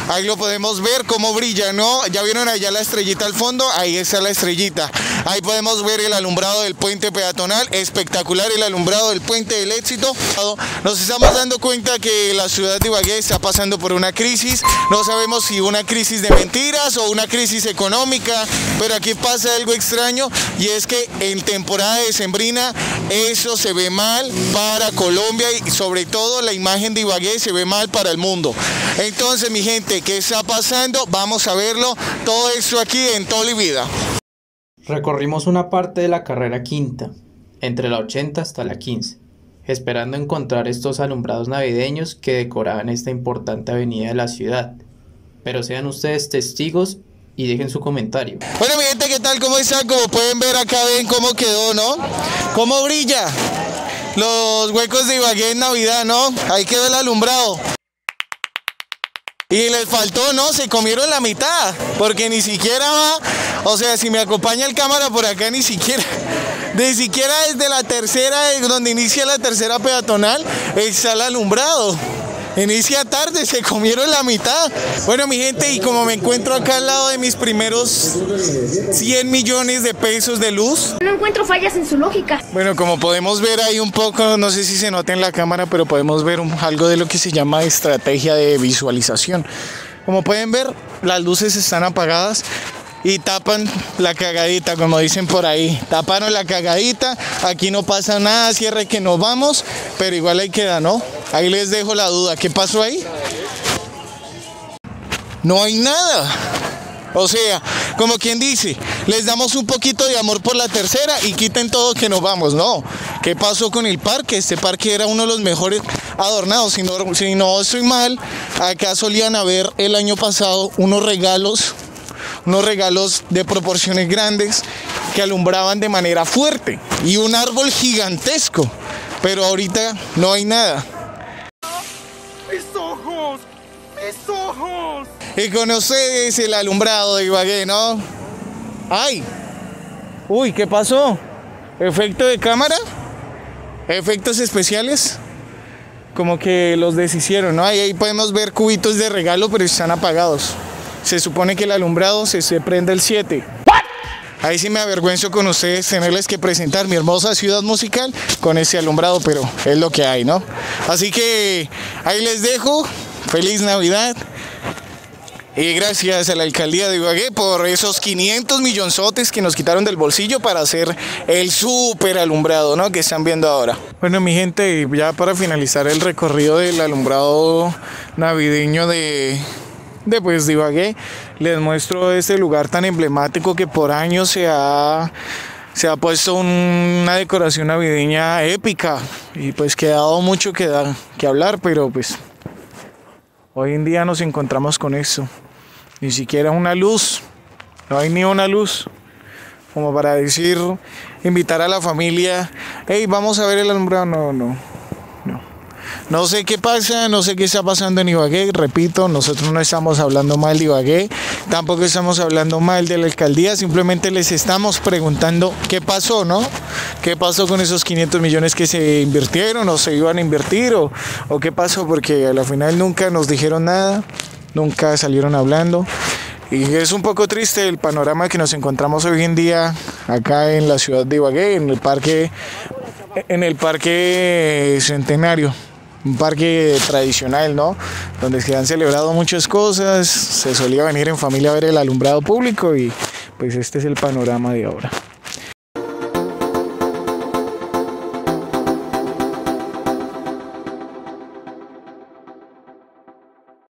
Ahí lo podemos ver cómo brilla, ¿no? Ya vieron allá la estrellita al fondo, ahí está la estrellita. Ahí podemos ver el alumbrado del puente peatonal, espectacular el alumbrado del puente del Éxito. Nos estamos dando cuenta que la ciudad de Ibagué está pasando por una crisis, no sabemos si una crisis de mentiras o una crisis económica, pero aquí pasa algo extraño y es que en temporada decembrina eso se ve mal para Colombia y sobre todo la imagen de Ibagué se ve mal para el mundo. Entonces, mi gente, ¿qué está pasando? Vamos a verlo, todo esto aquí en Tolly Vida. Recorrimos una parte de la carrera quinta, entre la 80 hasta la 15, esperando encontrar estos alumbrados navideños que decoraban esta importante avenida de la ciudad. Pero sean ustedes testigos y dejen su comentario. Bueno, mi gente, ¿qué tal? ¿Cómo están? Como pueden ver acá, ven cómo quedó, ¿no? ¿Cómo brilla? Los huecos de Ibagué en Navidad, ¿no? Ahí quedó el alumbrado. Y les faltó, ¿no? Se comieron la mitad, porque ni siquiera va, o sea, si me acompaña el cámara por acá, ni siquiera desde la tercera, donde inicia la tercera peatonal, está el alumbrado. Inicia tarde, se comieron la mitad. Bueno, mi gente, y como me encuentro acá al lado de mis primeros 100 millones de pesos de luz, no encuentro fallas en su lógica. Bueno, como podemos ver ahí un poco, no sé si se nota en la cámara, pero podemos ver algo de lo que se llama estrategia de visualización. Como pueden ver, las luces están apagadas y tapan la cagadita, como dicen por ahí. Taparon la cagadita, aquí no pasa nada, cierre que nos vamos, pero igual ahí queda, ¿no? Ahí les dejo la duda, ¿qué pasó ahí? No hay nada. O sea, como quien dice, les damos un poquito de amor por la tercera y quiten todo que nos vamos, ¿no? ¿Qué pasó con el parque? Este parque era uno de los mejores adornados, si no estoy mal, acá solían haber el año pasado unos regalos de proporciones grandes que alumbraban de manera fuerte y un árbol gigantesco, pero ahorita no hay nada. ¡Mis ojos! ¡Mis ojos! Y con ustedes el alumbrado de Ibagué, ¿no? ¡Ay! Uy, ¿qué pasó? ¿Efecto de cámara? ¿Efectos especiales? Como que los deshicieron, ¿no? Ahí podemos ver cubitos de regalo, pero están apagados. Se supone que el alumbrado se prende el 7. Ahí sí me avergüenzo con ustedes tenerles que presentar mi hermosa ciudad musical con ese alumbrado, pero es lo que hay, ¿no? Así que ahí les dejo. Feliz Navidad. Y gracias a la alcaldía de Ibagué por esos 500 millonzotes que nos quitaron del bolsillo para hacer el súper alumbrado, ¿no? Que están viendo ahora. Bueno, mi gente, ya para finalizar el recorrido del alumbrado navideño de Ibagué, les muestro este lugar tan emblemático que por años se ha puesto una decoración navideña épica y pues que ha dado mucho que hablar, pero pues hoy en día nos encontramos con esto. Ni siquiera una luz, no hay ni una luz como para decir, invitar a la familia, hey, vamos a ver el alumbrado. No sé qué pasa, no sé qué está pasando en Ibagué. Repito, nosotros no estamos hablando mal de Ibagué, tampoco estamos hablando mal de la alcaldía, simplemente les estamos preguntando qué pasó, ¿no? ¿Qué pasó con esos 500 millones que se invirtieron o se iban a invertir o qué pasó? Porque a la final nunca nos dijeron nada, nunca salieron hablando. Y es un poco triste el panorama que nos encontramos hoy en día acá en la ciudad de Ibagué, en el parque Centenario. Un parque tradicional, ¿no? Donde se han celebrado muchas cosas, se solía venir en familia a ver el alumbrado público y pues este es el panorama de ahora.